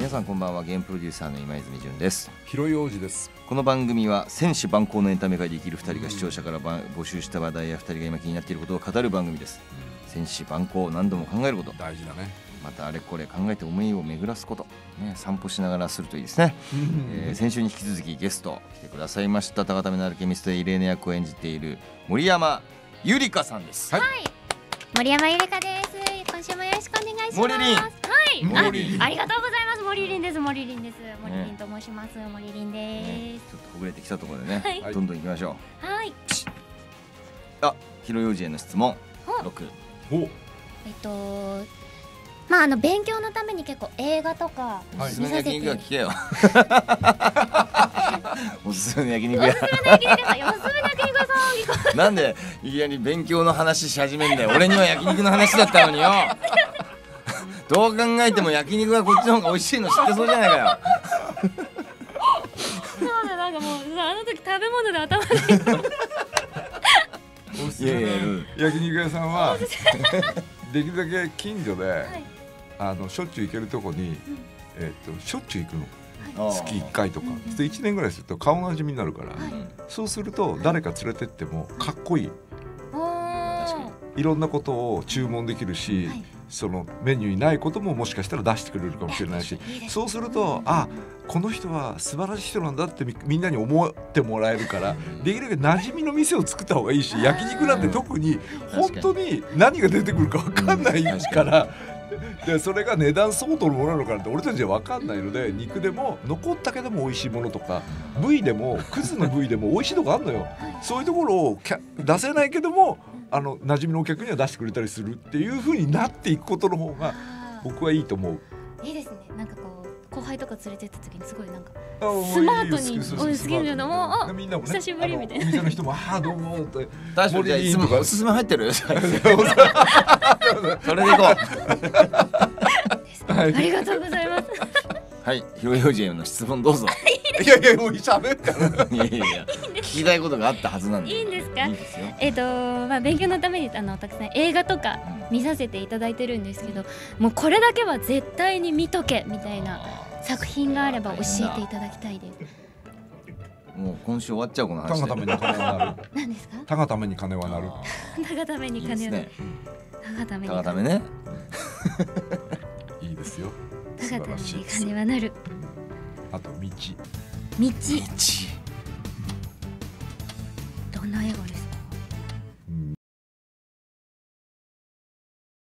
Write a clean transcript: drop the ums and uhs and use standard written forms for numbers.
皆さんこんばんは。ゲームプロデューサーの今泉潤です。 広井王子です。 この番組は戦士万行のエンタメ界で生きる2人が視聴者から募集した話題や2人が今気になっていることを語る番組です。戦士万行、何度も考えること、 大事だね。 またあれこれ考えて思いを巡らすこと、散歩しながらするといいですね。先週に引き続きゲスト来てくださいました。高田目のあるケミストでイレーネ役を演じている森山ゆりかさんです。 はい、森山ゆりかです。今週もよろしくお願いします。 森林、 はい、ありがとうございます。森林です。森林です。森林と申します。森林です。 ちょっとほぐれてきたところでね、 はい、 どんどん行きましょう。はい。 広葉樹への質問6。 勉強のために結構映画とかおすすめの焼肉が聞けよ。おすすめの焼肉屋。なんでいきなり勉強の話し始めんだよ。俺には焼肉の話だったのによ。どう考えても焼肉がこっちの方が美味しいの知ってそうじゃないかよ。 そうだ、なんかもうあの時食べ物で頭がおすすめの焼肉屋さんはできるだけ近所で、しょっちゅう行けるとこに、しょっちゅう行くの。月1回とかで1年ぐらいすると顔なじみになるから、そうすると誰か連れてってもかっこいい。いろんなことを注文できるし、そのメニューにないことももしかしたら出してくれるかもしれないし、そうするとこの人は素晴らしい人なんだってみんなに思ってもらえるから、できるだけ馴染みの店を作った方がいいし、焼肉なんて特に本当に何が出てくるか分かんないから。でそれが値段相当のものなのかなって俺たちは分かんないので、肉でも残ったけども美味しいものとか、部位でもクズの部位でも美味しいとこあるのよ。そういうところを出せないけども馴染みのお客には出してくれたりするっていう風になっていくことの方が僕はいいと思う。 いいですね。なんかこう後輩とか連れてった時にすごいなんかスマートに好きなのもみんなもね、 久しぶりみたいな。 お店の人もどうもって確かにいつもおすすめ入ってる。それでいこう。 ありがとうございます。 はい、広葉樹への質問どうぞ。 いやもう喋ったら。 いや聞きたいことがあったはずなんで。 いいんですか。 いいですよ。 勉強のためにたくさん映画とか見させていただいてるんですけど、もうこれだけは絶対に見とけみたいな作品があれば教えていただきたいです。 もう今週終わっちゃうこの話。 タがために金はなる。 何ですか。 タがために金はなる。 タがために金はなる。 タがためね。 いいですよ。 タがために金はなる。 あと道。 どんな映画です